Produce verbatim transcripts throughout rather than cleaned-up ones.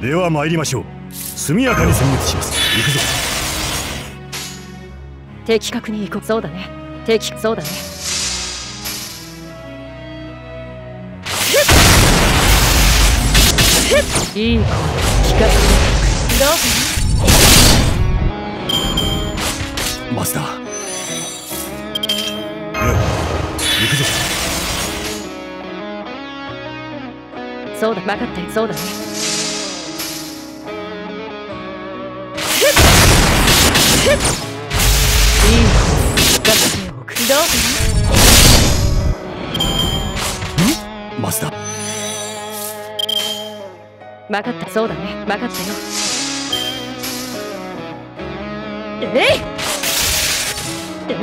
では参りましょう。速やかに殲滅します。行くぞ。 的確に行こう。そうだね。的そうだね。いい子聞かせて。どうかなマスター。よい、行くぞ。 そうだ、分かったよ。そうだね。いい子聞かせておく。どうかんマスター。 分かった。そうだね。分かったよ。えいえい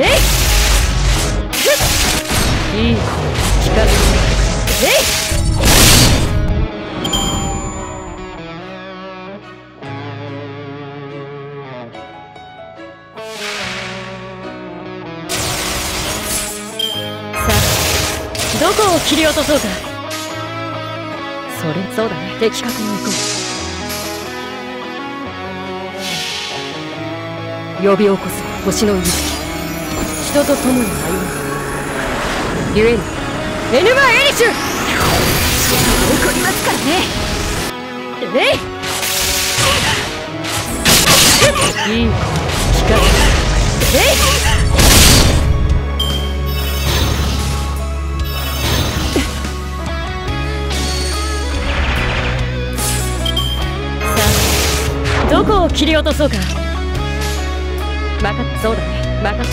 いい子聞かせて。えいどこを切り落とそうか。それそうだね。的確に行こう。呼び起こす星の息吹。人と共に歩む。ゆえにエヌマエリシュ起こりますからね。えいいい子聞かせて。えいどこを切り落とそうか。分かった。そうだね。分かったよ。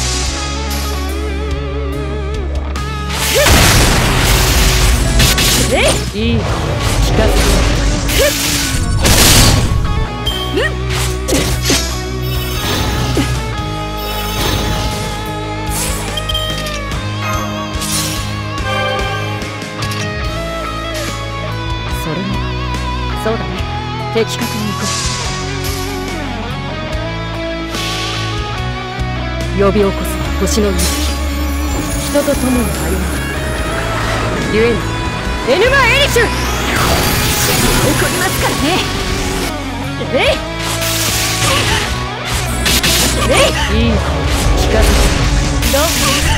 えいいい子聞かせて。うんそれもそうだね。的確に行こう。呼び起こす星の息吹。人と共に歩む。ゆえにエヌマエリシュ起こりますからね。えいえいいい子聞かせて。どう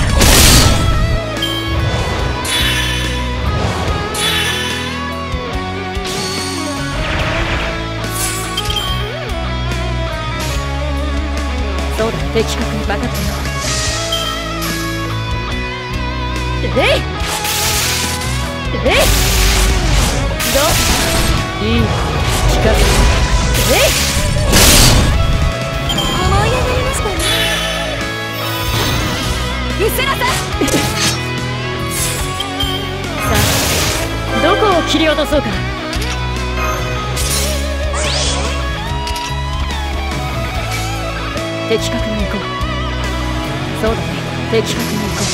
そうだ、的確に分かったよ。えいえいどういい聞かせて。えい思い上がりましたね。うせらさんさあ、どこを切り落とそうか。的確に行こう。そうだね。的確に行こう。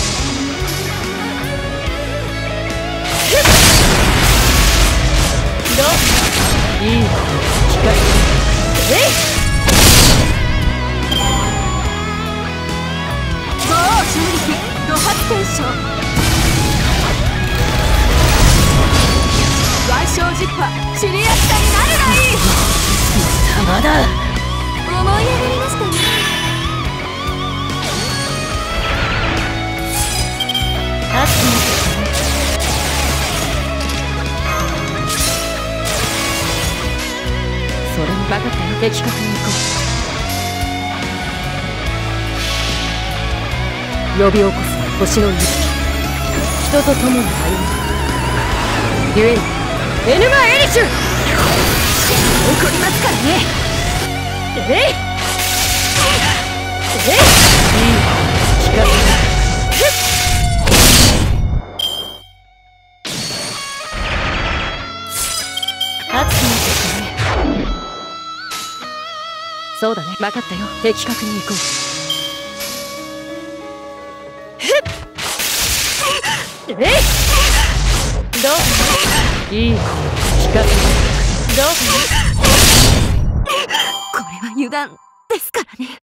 どういい子聞かせて。えい五王衝撃土発天章腕章実波シリアスタになるがいい。まだ思い上がりましたね。熱くなってきたね。それに分かったよ。的確に行こう。呼び起こす星の息吹。人と共に歩む。ゆえにエヌマエリシュ起こりますからね。えいえいいい聞かせて。熱くなってきたね。そうだね。分かったよ。的確に行こう。えいどういい子聞かせて。どうこれは油断ですからね。